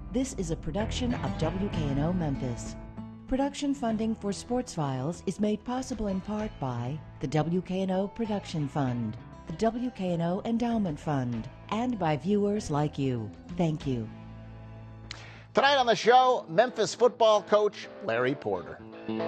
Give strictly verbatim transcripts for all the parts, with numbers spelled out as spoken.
This is a production of W K N O Memphis. Production funding for Sports Files is made possible in part by the W K N O Production Fund, the W K N O Endowment Fund, and by viewers like you. Thank you. Tonight on the show, Memphis football coach Larry Porter.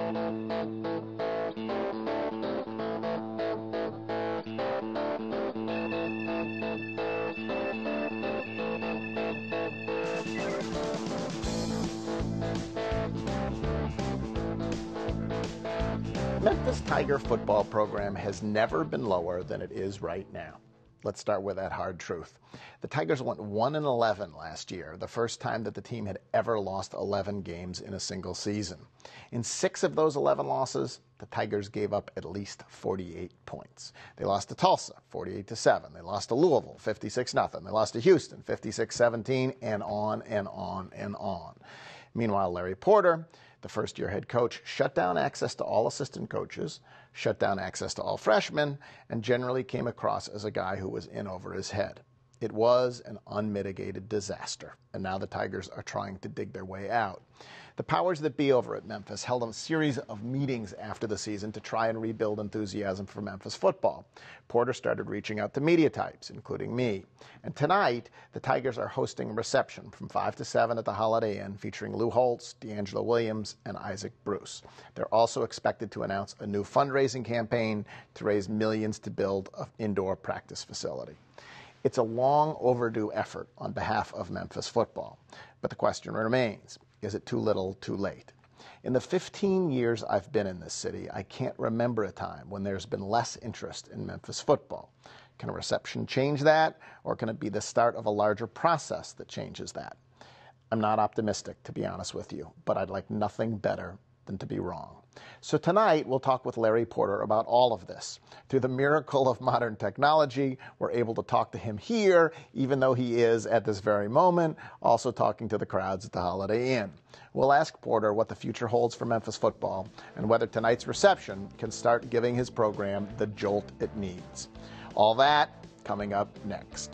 Memphis Tiger football program has never been lower than it is right now. Let's start with that hard truth. The Tigers went one and eleven last year, the first time that the team had ever lost eleven games in a single season. In six of those eleven losses, the Tigers gave up at least forty-eight points. They lost to Tulsa, forty-eight to seven. They lost to Louisville, fifty-six nothing. They lost to Houston, fifty-six seventeen, and on and on and on. Meanwhile, Larry Porter, the first-year head coach, shut down access to all assistant coaches, shut down access to all freshmen, and generally came across as a guy who was in over his head. It was an unmitigated disaster, and now the Tigers are trying to dig their way out. The powers that be over at Memphis held a series of meetings after the season to try and rebuild enthusiasm for Memphis football. Porter started reaching out to media types, including me. And tonight, the Tigers are hosting a reception from five to seven at the Holiday Inn featuring Lou Holtz, D'Angelo Williams, and Isaac Bruce. They're also expected to announce a new fundraising campaign to raise millions to build an indoor practice facility. It's a long overdue effort on behalf of Memphis football. But the question remains, is it too little, too late? In the fifteen years I've been in this city, I can't remember a time when there's been less interest in Memphis football. Can a reception change that, or can it be the start of a larger process that changes that? I'm not optimistic, to be honest with you, but I'd like nothing better than to be wrong. So tonight, we'll talk with Larry Porter about all of this. Through the miracle of modern technology, we're able to talk to him here, even though he is, at this very moment, also talking to the crowds at the Holiday Inn. We'll ask Porter what the future holds for Memphis football and whether tonight's reception can start giving his program the jolt it needs. All that coming up next.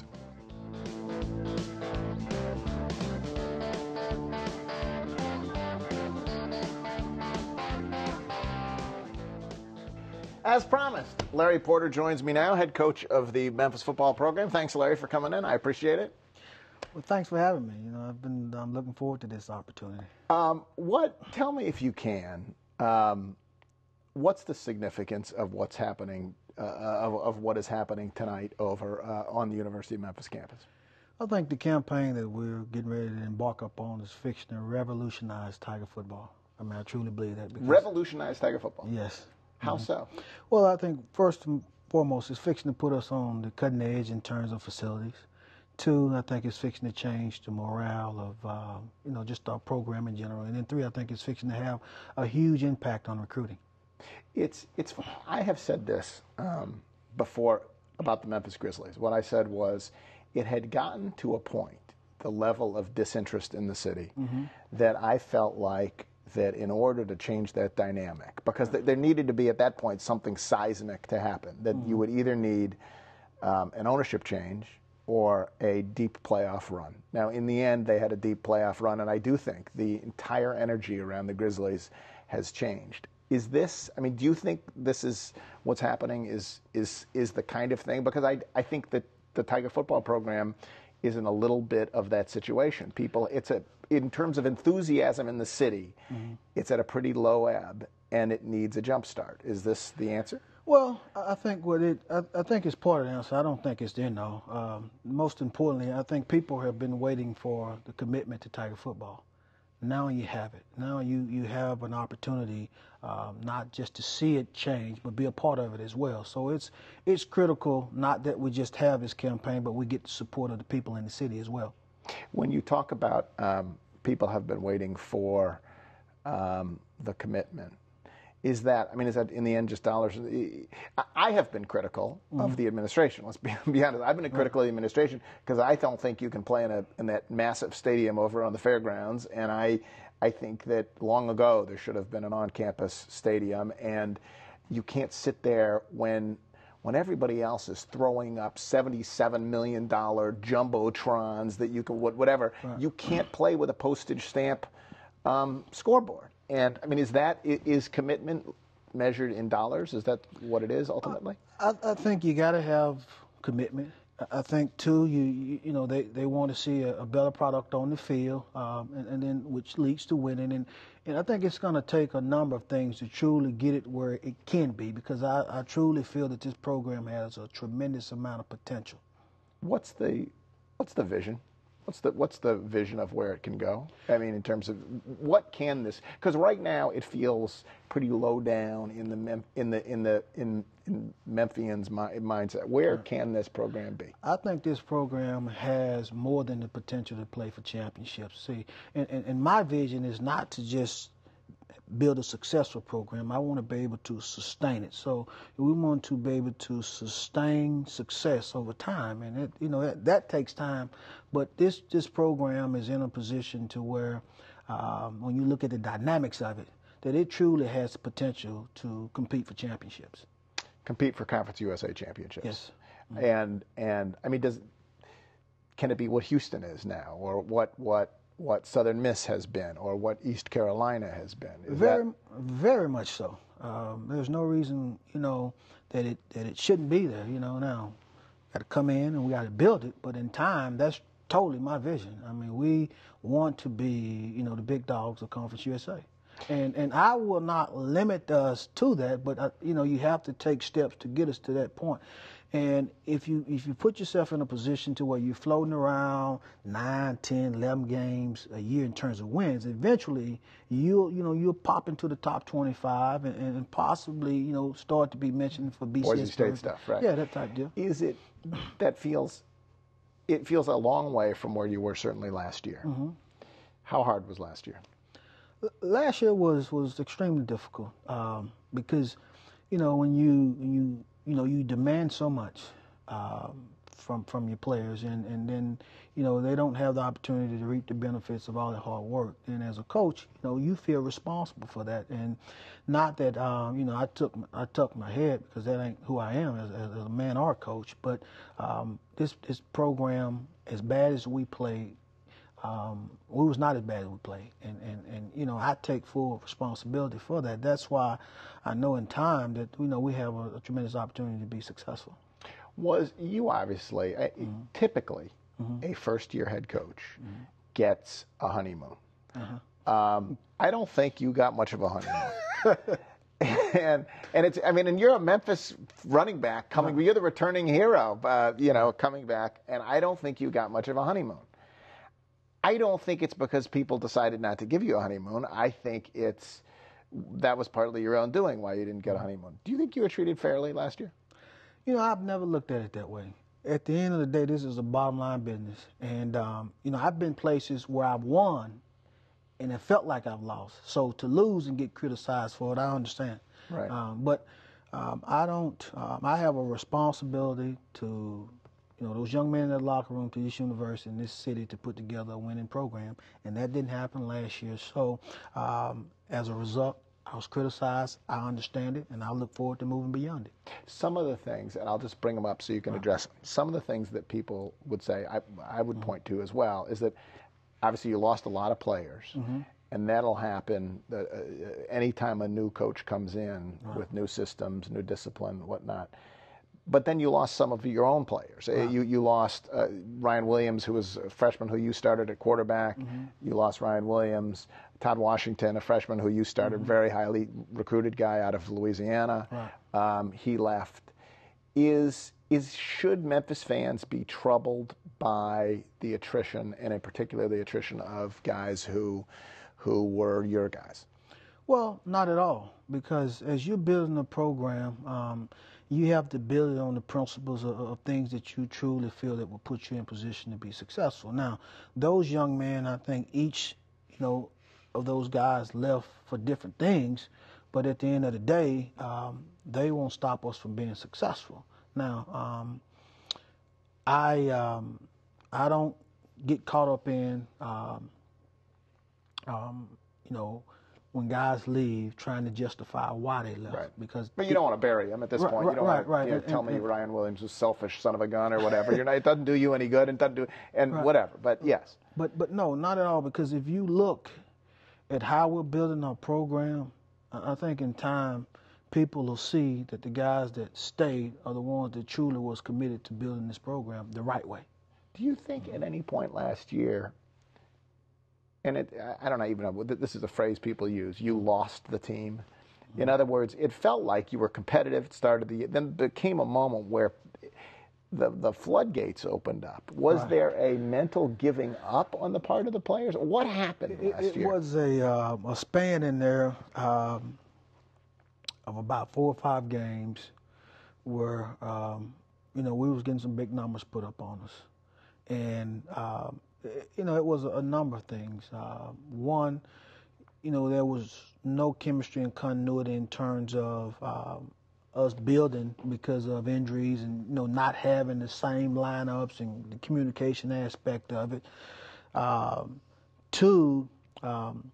As promised, Larry Porter joins me now, head coach of the Memphis football program. Thanks, Larry, for coming in. I appreciate it. Well, thanks for having me. You know, I've been I'm looking forward to this opportunity. Um, what? Tell me if you can. Um, what's the significance of what's happening, uh, of, of what is happening tonight over uh, on the University of Memphis campus? I think the campaign that we're getting ready to embark upon is fixing to revolutionize Tiger football. I mean, I truly believe that. Because, revolutionize Tiger football? Yes. How mm-hmm. so? Well, I think first and foremost, it's fixing to put us on the cutting edge in terms of facilities. Two, I think it's fixing to change the morale of, uh, you know, just our program in general. And then three, I think it's fixing to have a huge impact on recruiting. It's, it's, I have said this um, before about the Memphis Grizzlies. What I said was it had gotten to a point, the level of disinterest in the city, mm-hmm. that I felt like that in order to change that dynamic, because th there needed to be at that point something seismic to happen, that mm-hmm. you would either need um, an ownership change or a deep playoff run. Now, in the end, they had a deep playoff run, and I do think the entire energy around the Grizzlies has changed. Is this, I mean, do you think this is what's happening is is is the kind of thing? Because I, I think that the Tiger football program is in a little bit of that situation. People, it's a, in terms of enthusiasm in the city, mm-hmm. it's at a pretty low ebb, and it needs a jump start. Is this the answer? Well, I think what it, I, I think it's part of the answer. I don't think it's the end all. Um, most importantly, I think people have been waiting for the commitment to Tiger football. Now you have it. Now you, you have an opportunity um, not just to see it change, but be a part of it as well. So it's it's critical, not that we just have this campaign, but we get the support of the people in the city as well. When you talk about um, people have been waiting for um, the commitment, is that, I mean, is that in the end just dollars? I have been critical mm-hmm. of the administration. Let's be, be honest. I've been critical of the administration because I don't think you can play in, a, in that massive stadium over on the fairgrounds. And I, I think that long ago there should have been an on-campus stadium. And you can't sit there when when everybody else is throwing up seventy-seven million dollar jumbotrons that you can, whatever, right. You can't play with a postage stamp um, scoreboard. And, I mean, is that, is commitment measured in dollars? Is that what it is ultimately? I, I think you got to have commitment. I think too, you you, you know they, they want to see a, a better product on the field, um, and, and then which leads to winning. And and I think it's going to take a number of things to truly get it where it can be, because I, I truly feel that this program has a tremendous amount of potential. What's the what's the vision? What's the what's the vision of where it can go? I mean, in terms of what can this? Because right now it feels pretty low down in the Mem, in the in the in, in Memphians' mi mindset. Where can this program be? I think this program has more than the potential to play for championships. See, and, and, and my vision is not to just build a successful program. I want to be able to sustain it. So we want to be able to sustain success over time, and it, you know that, that takes time. But this this program is in a position to where, um, when you look at the dynamics of it, that it truly has the potential to compete for championships. Compete for Conference U S A championships. Yes. Mm-hmm. And and I mean, does can it be what Houston is now, or what what? what Southern Miss has been, or what East Carolina has been? Is very, that... very much so. Um, there's no reason, you know, that it that it shouldn't be there. You know, now got to come in and we got to build it. But in time, that's totally my vision. I mean, we want to be, you know, the big dogs of Conference U S A, and and I will not limit us to that. But uh, you know, you have to take steps to get us to that point. And if you if you put yourself in a position to where you're floating around nine, ten, eleven games a year in terms of wins, eventually you'll you know you'll pop into the top twenty-five and, and possibly you know start to be mentioned for B C S. Boise State stuff, right? Yeah, that type deal. Is it that feels it feels a long way from where you were certainly last year. Mm-hmm. How hard was last year? Last year was was extremely difficult um, because you know when you when you you know, you demand so much um, from from your players, and, and then, you know, they don't have the opportunity to reap the benefits of all that hard work. And as a coach, you know, you feel responsible for that. And not that, um, you know, I took I tucked my head, because that ain't who I am as, as a man or a coach. But um, this this program, as bad as we played, Um, we was not as bad as we played, and, and, and you know I take full responsibility for that. That's why I know in time that you know we have a, a tremendous opportunity to be successful. Was you obviously mm-hmm. typically mm-hmm. a first-year head coach mm-hmm. gets a honeymoon? Uh-huh. um, I don't think you got much of a honeymoon. and and it's I mean and you're a Memphis running back coming. Uh-huh. You're the returning hero, uh, you know, coming back, and I don't think you got much of a honeymoon. I don't think it's because people decided not to give you a honeymoon. I think it's that was partly your own doing why you didn't get a honeymoon. Do you think you were treated fairly last year? You know, I've never looked at it that way. At the end of the day, this is a bottom line business. And, um, you know, I've been places where I've won and it felt like I've lost. So to lose and get criticized for it, I understand. Right. Um, but um, I don't, um, I have a responsibility to you know, those young men in the locker room, to this university and this city, to put together a winning program, and that didn't happen last year. So, um, as a result, I was criticized. I understand it, and I look forward to moving beyond it. Some of the things, and I'll just bring them up so you can address them. Some of the things that people would say, I, I would mm-hmm. point to as well, is that obviously you lost a lot of players, mm-hmm. and that'll happen uh, anytime a new coach comes in right. with new systems, new discipline, whatnot. But then you lost some of your own players. Wow. You you lost uh, Ryan Williams, who was a freshman who you started at quarterback. Mm-hmm. You lost Ryan Williams. Todd Washington, a freshman who you started, mm-hmm. very highly recruited guy out of Louisiana. Right. Um, he left. Is is should Memphis fans be troubled by the attrition, and in particular the attrition of guys who who were your guys? Well, not at all, because as you're building a program, um, you have to build it on the principles of, of things that you truly feel that will put you in position to be successful. Now, those young men, I think each, you know, of those guys left for different things, but at the end of the day, um, they won't stop us from being successful. Now, um, I um, I don't get caught up in, um, um, you know, when guys leave, trying to justify why they left. Right. Because but you don't want to bury him at this right, point. Right, you don't right, want to right. you know, and, tell and, me and, Ryan Williams was selfish son of a gun or whatever. You're not, it doesn't do you any good and doesn't do and right. whatever. But yes. But but no, not at all. Because if you look at how we're building our program, I think in time people will see that the guys that stayed are the ones that truly was committed to building this program the right way. Do you think at any point last year, and it, I don't know, even know, this is a phrase people use, you lost the team? In other words, it felt like you were competitive at the start of the year. Then there came a moment where the, the floodgates opened up. Was Right. there a mental giving up on the part of the players? What happened It, last it year? It was a, uh, a span in there um, of about four or five games where, um, you know, we was getting some big numbers put up on us. And, um, it, you know, it was a, a number of things. Uh, one, you know, there was no chemistry and continuity in terms of um, us building because of injuries and, you know, not having the same lineups and the communication aspect of it. Um, two, um,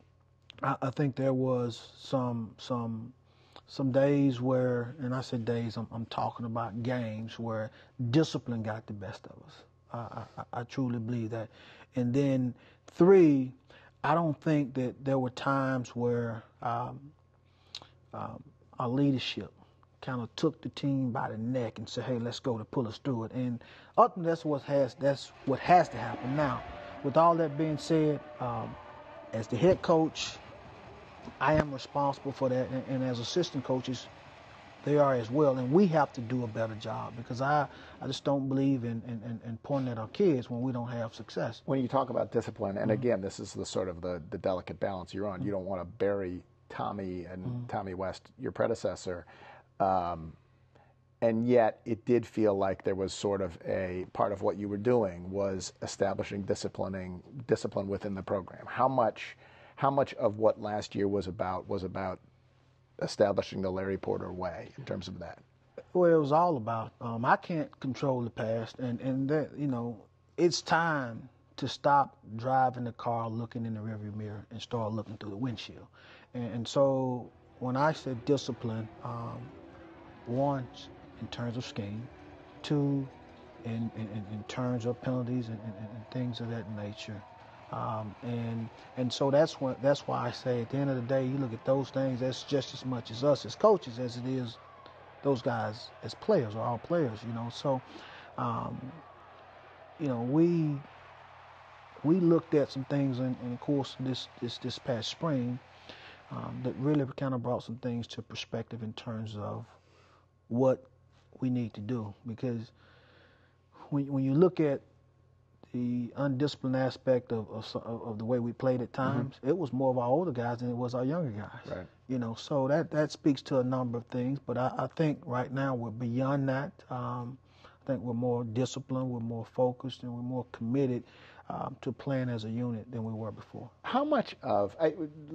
I, I think there was some some some days where, and I said days, I'm, I'm talking about games where discipline got the best of us. I, I, I truly believe that. And then three, I don't think that there were times where um, um, our leadership kind of took the team by the neck and said, "Hey, let's go," to pull us through it. And ultimately, that's what has that's what has to happen. Now, with all that being said, um, as the head coach, I am responsible for that, and, and as assistant coaches, they are as well. And we have to do a better job because I, I just don't believe in, in, in pointing at our kids when we don't have success. When you talk about discipline, and Mm-hmm. again, this is the sort of the, the delicate balance you're on. Mm-hmm. You don't want to bury Tommy and mm-hmm. Tommy West, your predecessor. Um, and yet it did feel like there was sort of a part of what you were doing was establishing disciplining discipline within the program. How much, how much of what last year was about was about establishing the Larry Porter way in terms of that? Well, it was all about, um, I can't control the past, and, and that, you know, it's time to stop driving the car looking in the rearview mirror and start looking through the windshield. And, and so when I said discipline, um, one, in terms of scheme, two, in, in, in terms of penalties and, and, and things of that nature. Um, and and so that's what that's why I say at the end of the day, you look at those things, that's just as much as us as coaches as it is those guys as players or all players, you know. So, um, you know, we we looked at some things in, in the course of this this this past spring um, that really kind of brought some things to perspective in terms of what we need to do, because when when you look at the undisciplined aspect of, of of the way we played at times, mm-hmm. it was more of our older guys than it was our younger guys. Right. You know, so that, that speaks to a number of things. But I, I think right now we're beyond that. Um, I think we're more disciplined, we're more focused, and we're more committed um, to playing as a unit than we were before. How much of I,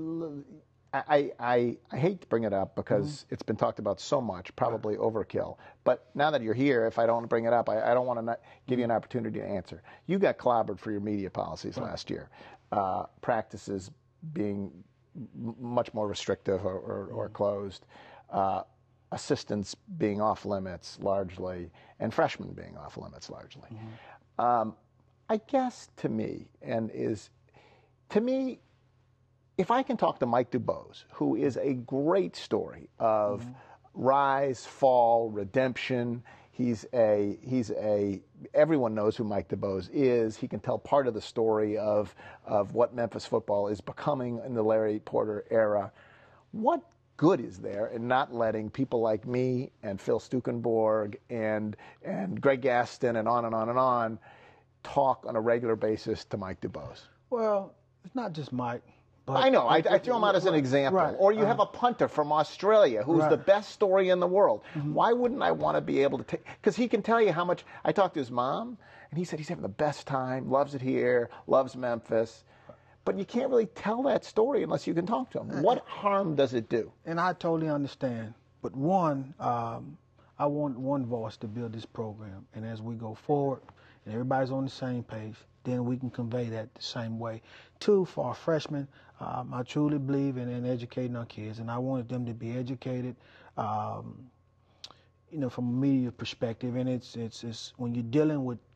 I, I, I hate to bring it up because mm-hmm. it's been talked about so much, probably right. overkill. But now that you're here, if I don't bring it up, I, I don't want to not give you an opportunity to answer. You got clobbered for your media policies right. last year. Uh, practices being m- much more restrictive or, or, or closed. Uh, assistants being off limits largely, and freshmen being off limits largely. Mm-hmm. Um, I guess to me, and is, to me, if I can talk to Mike Dubose, who is a great story of mm-hmm. rise, fall, redemption. He's a, he's a, everyone knows who Mike Dubose is. He can tell part of the story of, of what Memphis football is becoming in the Larry Porter era. What good is there in not letting people like me and Phil Stukenborg and, and Greg Gaston and on and on and on talk on a regular basis to Mike Dubose? Well, it's not just Mike. But I know. I, I threw him out as an example. Right. Or you uh, have a punter from Australia who's right. the best story in the world. Mm-hmm. Why wouldn't I want to be able to take... Because he can tell you how much... I talked to his mom, and he said he's having the best time, loves it here, loves Memphis. But you can't really tell that story unless you can talk to him. What harm does it do? And I totally understand. But one, um, I want one voice to build this program. And as we go forward, and everybody's on the same page, then we can convey that the same way. Two, for our freshmen, um, I truly believe in, in educating our kids, and I wanted them to be educated, um, you know, from a media perspective. And it's, it's, it's when you're dealing with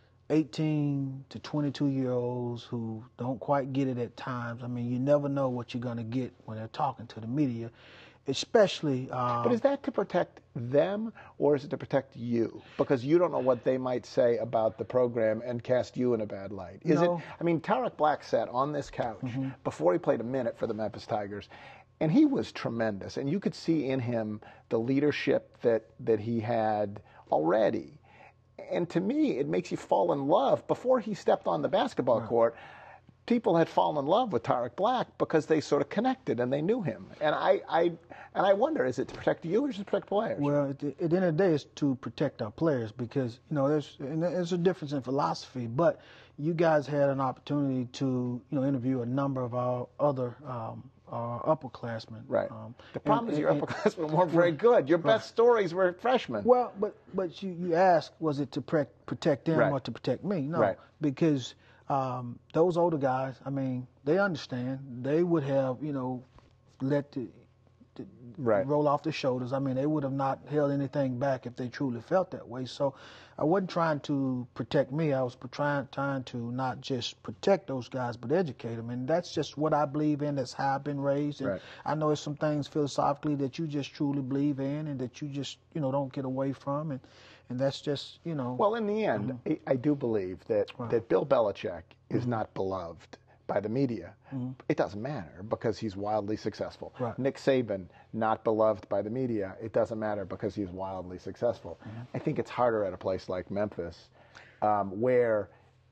eighteen to twenty-two year olds who don't quite get it at times. I mean, you never know what you're going to get when they're talking to the media, especially. Um, but is that to protect them, or is it to protect you? Because you don't know what they might say about the program and cast you in a bad light. Is no. it? I mean, Tarek Black sat on this couch mm-hmm. before he played a minute for the Memphis Tigers, and he was tremendous. And you could see in him the leadership that that he had already. And to me, it makes you fall in love. Before he stepped on the basketball right. court, people had fallen in love with Tarek Black because they sort of connected and they knew him. And I, I, and I wonder, is it to protect you or is it to protect players? Well, at the, at the end of the day, it's to protect our players because, you know, there's, and there's a difference in philosophy. But you guys had an opportunity to, you know, interview a number of our other um, our upperclassmen. Right. Um, the problem and, is your and, upperclassmen weren't very good. Your right. best stories were freshmen. Well, but but you, you asked, was it to pre- protect them right. or to protect me? No, right. because um, those older guys, I mean, they understand. They would have, you know, let the, the right. roll off their shoulders. I mean, they would have not held anything back if they truly felt that way. So I wasn't trying to protect me. I was trying, trying to not just protect those guys, but educate them. And that's just what I believe in. That's how I've been raised. And right. I know there's some things philosophically that you just truly believe in and that you just, you know, don't get away from. And, and that's just, you know. Well, in the end, mm-hmm. I, I do believe that, right. that Bill Belichick is mm-hmm. not beloved by the media. Mm-hmm. It doesn't matter because he's wildly successful. Right. Nick Saban, not beloved by the media. It doesn't matter because he's wildly successful. Mm-hmm. I think it's harder at a place like Memphis um, where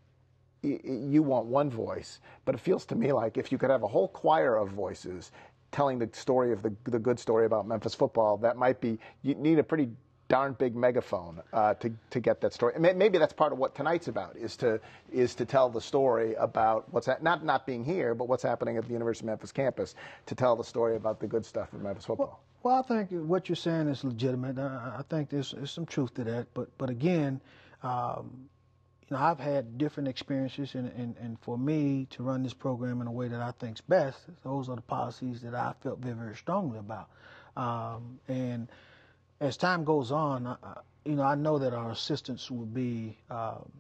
y- you want one voice, but it feels to me like if you could have a whole choir of voices telling the story of the, the good story about Memphis football, that might be, you need a pretty darn big megaphone uh, to to get that story. And maybe that's part of what tonight's about, is to is to tell the story about what's ha- not not being here, but what's happening at the University of Memphis campus, to tell the story about the good stuff of Memphis football. Well, well I think what you're saying is legitimate. I, I think there's, there's some truth to that. But but again, um, you know, I've had different experiences, and, and and for me to run this program in a way that I think's best, those are the policies that I felt very very strongly about, um, and. As time goes on, I, you know, I know that our assistants will be um,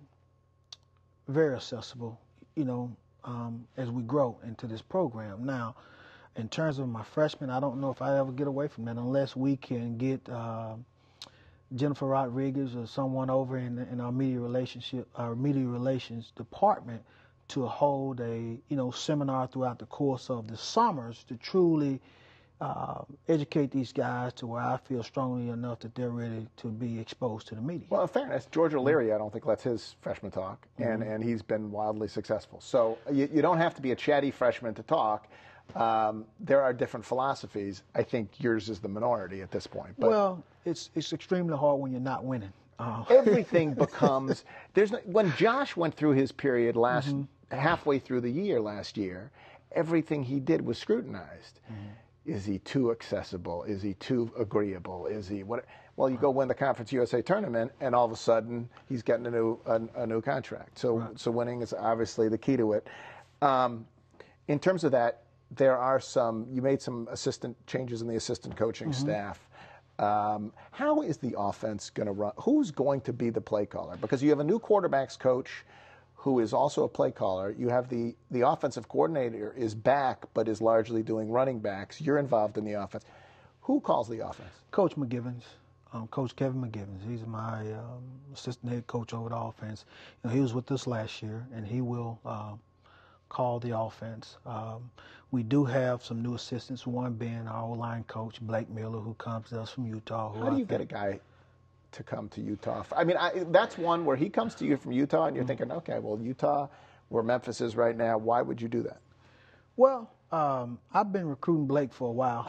very accessible, you know, um, as we grow into this program. Now, in terms of my freshmen, I don't know if I ever get away from that unless we can get uh, Jennifer Rodriguez or someone over in, in our media relationship, our media relations department, to hold a, you know, seminar throughout the course of the summers to truly Uh, educate these guys to where I feel strongly enough that they're ready to be exposed to the media. Well, in fairness, George O'Leary, I don't think lets his freshman talk, and, mm-hmm. and he's been wildly successful. So you, you don't have to be a chatty freshman to talk. Um, there are different philosophies. I think yours is the minority at this point. But well, it's it's extremely hard when you're not winning. Uh. Everything becomes there's no, when Josh went through his period last mm-hmm. halfway through the year last year, everything he did was scrutinized. Mm-hmm. Is he too accessible? Is he too agreeable? Is he what? Well, you go win the Conference U S A tournament, and all of a sudden he's getting a new a, a new contract. So right. so winning is obviously the key to it. Um, in terms of that, there are some. You made some assistant changes in the assistant coaching mm-hmm. staff. Um, how is the offense going to run? Who's going to be the play caller? Because you have a new quarterbacks coach who is also a play caller. You have the, the offensive coordinator is back, but is largely doing running backs. You're involved in the offense. Who calls the offense? Coach McGivens, um, Coach Kevin McGivens. He's my um, assistant head coach over the offense. You know, he was with us last year, and he will uh, call the offense. Um, we do have some new assistants, one being our O-line coach, Blake Miller, who comes to us from Utah. Who How do you I get a guy to come to Utah? I mean, I, that's one where he comes to you from Utah, and you're mm-hmm. thinking, okay, well, Utah, where Memphis is right now, why would you do that? Well, um, I've been recruiting Blake for a while.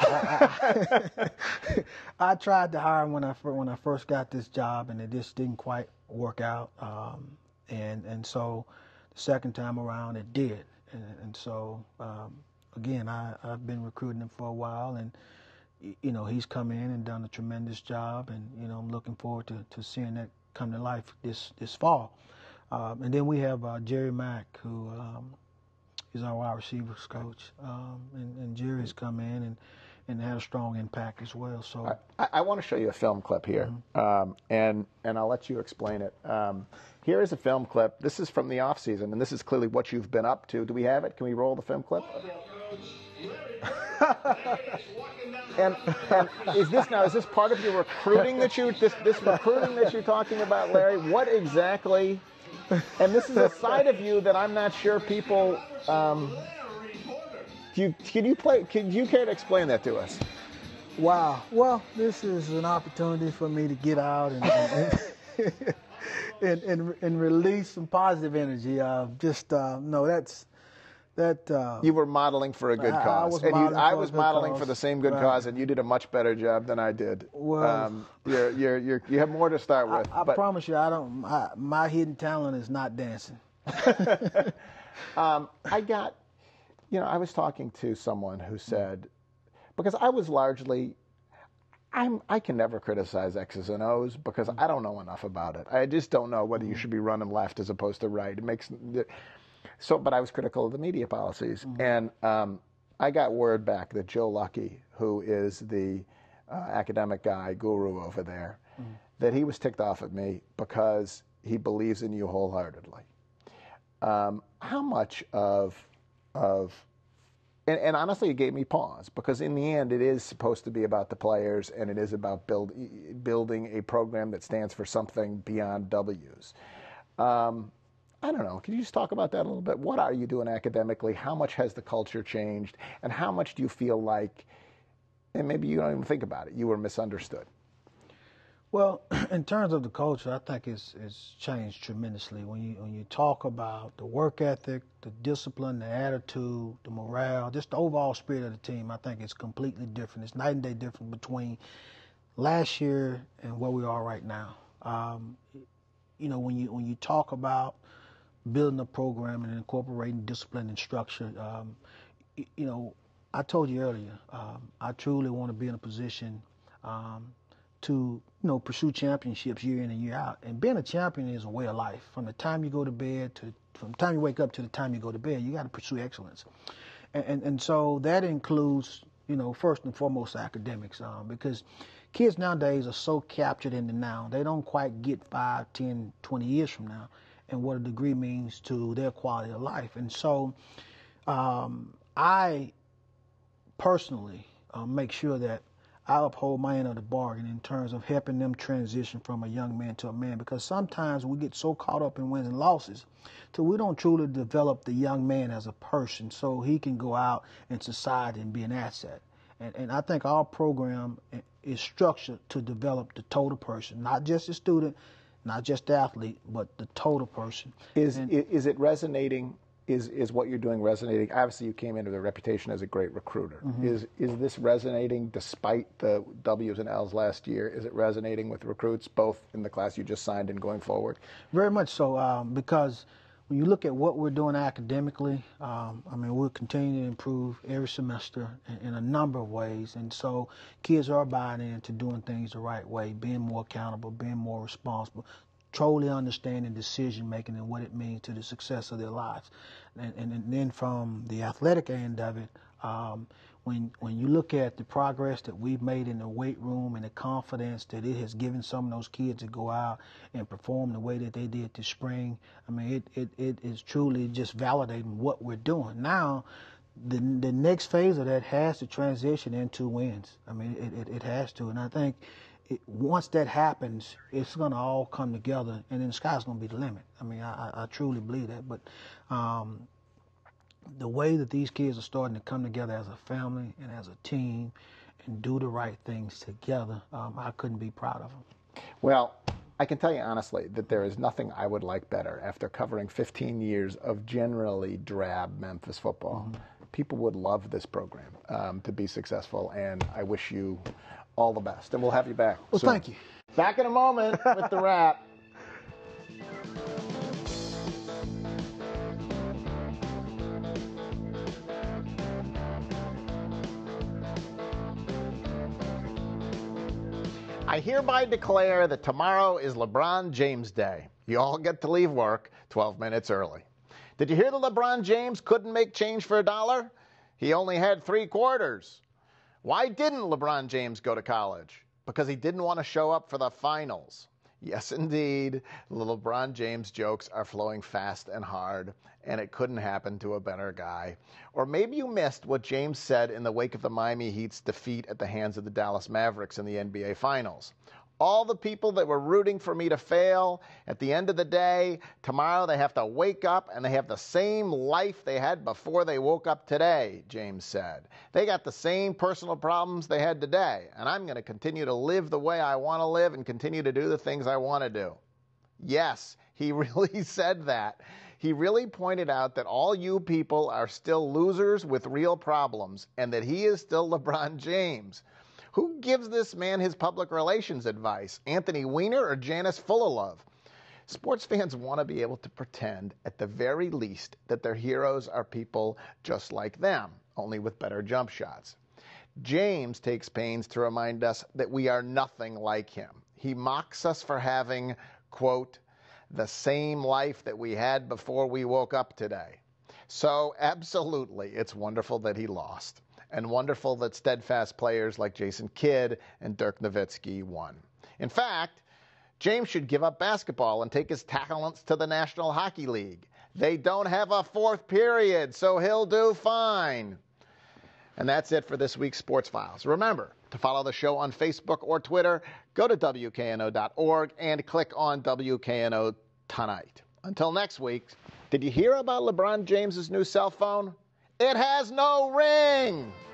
I, I, I tried to hire him when I when I first got this job, and it just didn't quite work out. Um, and and so the second time around, it did. And, and so um, again, I I've been recruiting him for a while, and you know, he's come in and done a tremendous job, and you know, I'm looking forward to, to seeing that come to life this this fall. Um, and then we have uh, Jerry Mack, who um, is our wide receivers coach, um, and, and Jerry's come in and, and had a strong impact as well. So I, I want to show you a film clip here, mm-hmm. um, and and I'll let you explain it. Um, here is a film clip. This is from the off season, and this is clearly what you've been up to. Do we have it? Can we roll the film clip? and, and is this now? Is this part of your recruiting that you this this recruiting that you're talking about, Larry? What exactly? And this is a side of you that I'm not sure people. Um, do you, can you play? Can you care to explain that to us? Wow. Well, this is an opportunity for me to get out and and, and, and, and release some positive energy. Uh, just uh, no, that's that. Uh, you were modeling for a good I, cause, I was and modeling, you, I for, was a good modeling cause. for the same good right. cause, and you did a much better job than I did. Well, um, you're, you're, you're, you have more to start with. I, I but, promise you, I don't. I, my hidden talent is not dancing. um, I got, you know, I was talking to someone who said, because I was largely, I'm, I can never criticize X's and O's because I don't know enough about it. I just don't know whether you should be running left as opposed to right. It makes, so, but I was critical of the media policies. Mm-hmm. And um, I got word back that Joe Lucky, who is the uh, academic guy, guru over there, mm-hmm. that he was ticked off at me because he believes in you wholeheartedly. Um, how much of, of and, and honestly, it gave me pause because in the end, it is supposed to be about the players and it is about build, building a program that stands for something beyond W's. Um, I don't know. Can you just talk about that a little bit? What are you doing academically? How much has the culture changed? And how much do you feel like, and maybe you don't even think about it, you were misunderstood? Well, in terms of the culture, I think it's it's changed tremendously. When you when you talk about the work ethic, the discipline, the attitude, the morale, just the overall spirit of the team, I think it's completely different. It's night and day different between last year and where we are right now. Um, you know, when you when you talk about building a program and incorporating discipline and structure, um, you, you know, I told you earlier, um, I truly want to be in a position um, to, you know, pursue championships year in and year out. And being a champion is a way of life. From the time you go to bed to from the time you wake up to the time you go to bed, you got to pursue excellence. And, and and so that includes, you know, first and foremost academics, um, because kids nowadays are so captured in the now. They don't quite get five, ten, twenty years from now and what a degree means to their quality of life. And so um, I personally uh, make sure that I uphold my end of the bargain in terms of helping them transition from a young man to a man, because sometimes we get so caught up in wins and losses till we don't truly develop the young man as a person so he can go out in society and be an asset. And, and I think our program is structured to develop the total person, not just the student, not just the athlete, but the total person. Is and, is it resonating? Is is what you're doing resonating? Obviously, you came into the reputation as a great recruiter. Mm-hmm. Is is this resonating despite the W's and L's last year? Is it resonating with recruits, both in the class you just signed and going forward? Very much so, um, because when you look at what we're doing academically, um, I mean, we're continuing to improve every semester in, in a number of ways. And so kids are buying into doing things the right way, being more accountable, being more responsible, truly understanding decision-making and what it means to the success of their lives. And, and, and then from the athletic end of it, um, when when you look at the progress that we've made in the weight room and the confidence that it has given some of those kids to go out and perform the way that they did this spring, I mean, it, it, it is truly just validating what we're doing. Now, the the next phase of that has to transition into wins. I mean, it, it, it has to. And I think It, once that happens, it's going to all come together, and then the sky's going to be the limit. I mean, I, I truly believe that. But um, the way that these kids are starting to come together as a family and as a team and do the right things together, um, I couldn't be proud of them. Well, I can tell you honestly that there is nothing I would like better after covering fifteen years of generally drab Memphis football. Mm-hmm. People would love this program um, to be successful, and I wish you all the best, and we'll have you back. Well, soon. Thank you. Back in a moment with the wrap. I hereby declare that tomorrow is LeBron James Day. You all get to leave work twelve minutes early. Did you hear that LeBron James couldn't make change for a dollar? He only had three quarters. Why didn't LeBron James go to college? Because he didn't want to show up for the finals. Yes, indeed, the LeBron James jokes are flowing fast and hard, and it couldn't happen to a better guy. Or maybe you missed what James said in the wake of the Miami Heat's defeat at the hands of the Dallas Mavericks in the N B A Finals. All the people that were rooting for me to fail, at the end of the day, tomorrow they have to wake up and they have the same life they had before they woke up today, James said. They got the same personal problems they had today, and I'm going to continue to live the way I want to live and continue to do the things I want to do. Yes, he really said that. He really pointed out that all you people are still losers with real problems and that he is still LeBron James. Who gives this man his public relations advice, Anthony Weiner or Janice Fullalove? Sports fans want to be able to pretend, at the very least, that their heroes are people just like them, only with better jump shots. James takes pains to remind us that we are nothing like him. He mocks us for having, quote, the same life that we had before we woke up today. So, absolutely, it's wonderful that he lost. And wonderful that steadfast players like Jason Kidd and Dirk Nowitzki won. In fact, James should give up basketball and take his talents to the National Hockey League. They don't have a fourth period, so he'll do fine. And that's it for this week's Sports Files. Remember, to follow the show on Facebook or Twitter, go to W K N O dot org and click on W K N O Tonight. Until next week, did you hear about LeBron James's new cell phone? It has no ring!